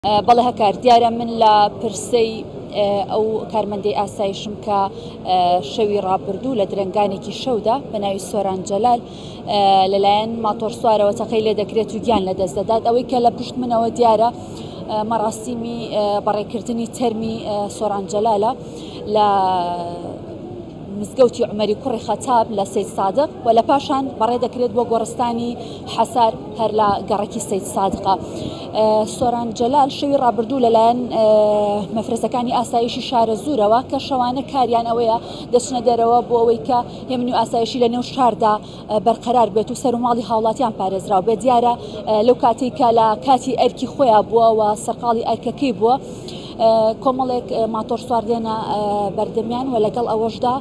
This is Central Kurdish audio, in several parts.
بەڵێ هەکار دیارە من لە پرسەی ئەو کارمەندەی ئاسایشم کە شەوی ڕابردوو لە درنگانێکی شەودا بە ناوی سۆران جەلال لەلایەن ماتۆر سوارەوە تەقەی لێ دەکرێت و گیان لە دەست دەدات. ئەوەی کە لە پشت منەوە دیارە مەڕاستیمی بەڕێکردنی تەرمی سۆران جەلالە لە مزگەوتی عومەری کوڕی خەتاب لە سەید سادق و لە پاشان بەڕێ دەکرێت بۆ گۆڕستانی حەسار هەر لە گەڕێکی سەید سادقە. سۆران جەلال شەوی ڕابردوو لەلایەن مەفرەسەکانی ئاسایشی شارە زوورەوە کە شەوانە کاریان ئەوەیە دەچنە دەرەوە بۆ ئەوەی کە هێمنی و ئاسایشی لە نێو شاردا بەرقەرار بێت و سەر و ماڵی هاوڵاتیان پارێزراوە بێت. دیارە لەو کاتێک کە لە کاتی ئەرکی خۆیان بووە و سەرقاڵی ئەرکەکەی بووە کۆمەڵێک ماتۆر سوار دێنە بەردەمیان و لەگەڵ ئەوەشدا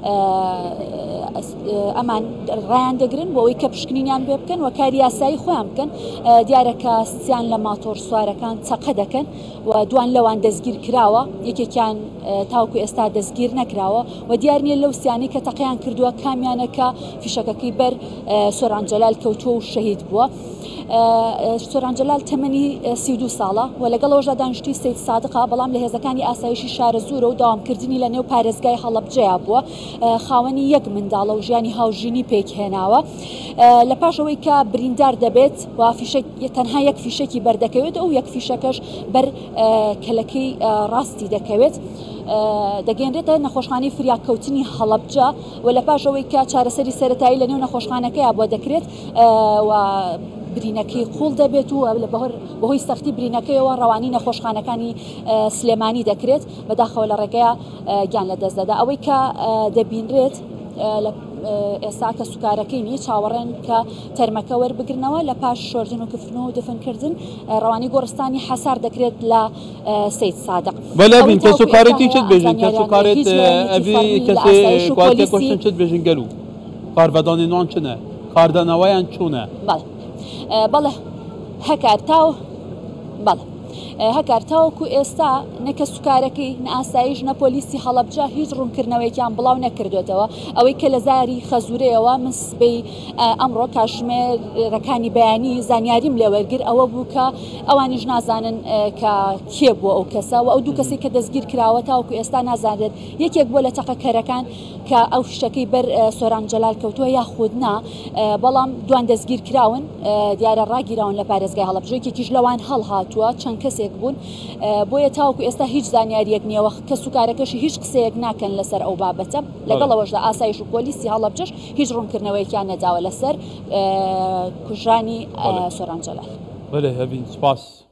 ئەمان ڕایان دەگرن بۆ ئەوەی کە پشکنینیان بێ بکەن و کاری یاسایی خۆیان بکەن. دیارەکە ستیان لە ماتۆر سوارەکان چەقە دەکەن و دوان لەوان دەستگیر کراوە، یەکێکیان تاوکو ئێستا دەستگیر نەکراوە و دیار نییە لەو سیانی کە تەقەیان کردووە کامیانەکە فیشەکەکەی بەر سۆران جەلال کەوتووە و شەهید بووە. سۆران جەلال تەمەنی 32 ساڵە و لەگەڵەوەژدا دانیشتی سەید سادقا، بەڵام لە هێزەکانی ئاسایشی شارە زوورە و داوامکردنی لە نێو پارێزگای هەڵەبجەیە بووە. خاوەنی یەک منداڵە و ژیانی هاوژینی پێک هێناوە. لە پاشەوەی کە بریندار دەبێت و تەنها یەک فیشێکی بەردەکەوێت، ئەو یەک فیشەکەش بەر کەلەکەی ڕاستی دەکەوێت. دەگەێنرێتە نەخۆشخانەی فریاکەوتنی هەڵەبجە و لە پاشەوەی کە چارەسەری سەرەتایی لە نێو نەخۆشخانەکەیە بۆ دەکرێت و برینەکەی قوڵ دەبێت و بەهۆی سەختی برینەکەیەوە ڕەوانی نەخۆشخانەکانی سلێمانی دەکرێت بەداخەوە لە ڕێگەیە گیان لە دەست دەدا. ئەوەی کە دەبینرێت ئێستا کە سوکارەکەی نیە چاوەڕێن کە تەرمەکە وەربگرنەوە لە پاش شۆردن و کفن و دفنکردن ڕەوانی گۆڕستانی حەسار دەکرێت لە سەید سادق. بەلابین کە سوکارەتی چت بێژن کە سوکارێت ئەبی کەسێ کواتێ کوشتن چت بێژن گەلو کاربەدانێنوان چنە کاردانەوەیان چوونە. بەڵێ هەکار تاو بەڵێ هەکار تاوەکو ئێستا نەکە سوکارەکەی نە ئاسایش نە پۆلیسی هەڵەبجە هیچ ڕوونکردنەوەیەکیان بڵاو نەکردوێتەوە. ئەوەی کە لە زاری خەزورەیەوە من سبەی ئەمڕۆ کاشمێرەکانی بەیانی زانیاریم لێوەرگر ئەوە بوو کە ئەوانیش نازانن کە کێ بووە ئەو کەسە و ئەو دوو کەسی کە دەستگیر کراوە تاوەکو ئێستا نازانێت یەکێک بووە لە تەقەکەرەکان کە ئەو فیشەکەی بەر سۆران جەلال کەوتووە یاخود نا، بەڵام دوان دەستگیر کراون دیارە ڕاگیراون لە پارێزگای هەڵەبجەیەکێکیش لەوان هەڵهاتووە چەند کەسێک بوون. بۆیە تاوەکو ئێستا هیچ زانیاریەک نییەوە کە سوکارەکەشی هیچ قسەیەک ناکەن لەسەر ئەو بابەتە. لەگەڵەوەشدا ئاسایش و پۆلیسی هەڵەبجەش هیچ ڕوونکردنەوەیەکیان نەداوە لەسەر کوژرانی سۆران جەلال. بەڵێ هەبین سپاس.